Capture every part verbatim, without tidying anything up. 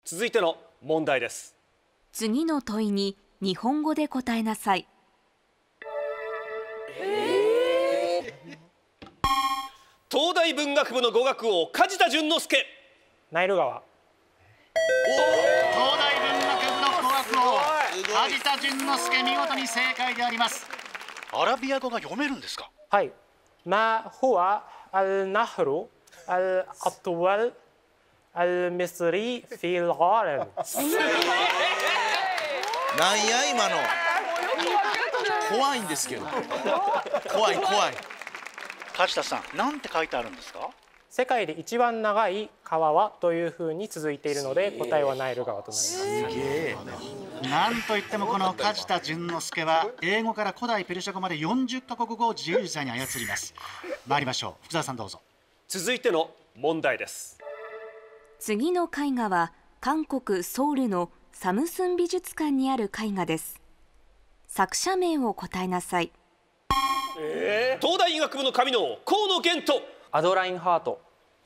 続いての問題です。 次の問いに日本語で答えなさい。 東大文学部の語学王梶田淳之介。 ナイル川。 東大文学部の語学王梶田淳之介、見事に正解であります。アラビア語が読めるんですか？ はい。まほわアルナフルアルアトワルアルミスリフィルガーレン。 なんや今の。怖いんですけど。怖い怖い。 梶田さん、なんて書いてあるんですか？ 世界で一番長い川はというふうに続いているので、答えはナイル川となります。 すげえ。 なんといってもこの梶田淳之介は英語から古代ペルシャ語までよんじゅっカ国語を自由自在に操ります。参りましょう。福澤さんどうぞ。 続いての問題です。 次の絵画は韓国ソウルのサムスン美術館にある絵画です。作者名を答えなさい。 えー、東大医学部の神の王河野玄斗。 アドラインハート。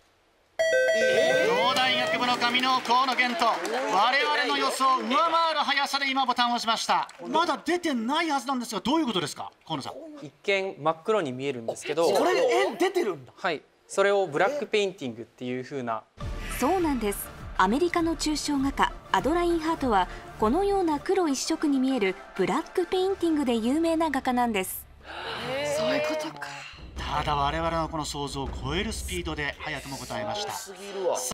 東大医学部の神の河野玄斗、我々の予想を上回る速さで今ボタンを押しました。まだ出てないはずなんですが、どういうことですか、河野さん？ 一見真っ黒に見えるんですけど、 これ絵出てるんだ。 はい、それをブラックペインティングっていう風な。 そうなんです。アメリカの抽象画家アドラインハートはこのような黒一色に見えるブラックペインティングで有名な画家なんです。 そういうことか。 ただ我々のこの想像を超えるスピードで早くも答えました。